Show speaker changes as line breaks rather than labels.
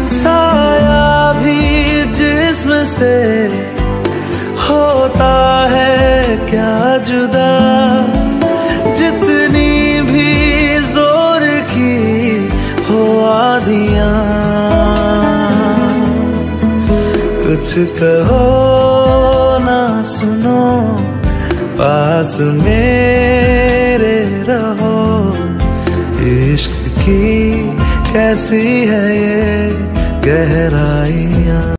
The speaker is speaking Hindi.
साया भी जिस्म से होता है क्या जुदा, जितनी भी जोर की हो आधियां। कुछ कहो ना सुनो, पास मेरे रहो। इश्क की कैसी है ये गहराई,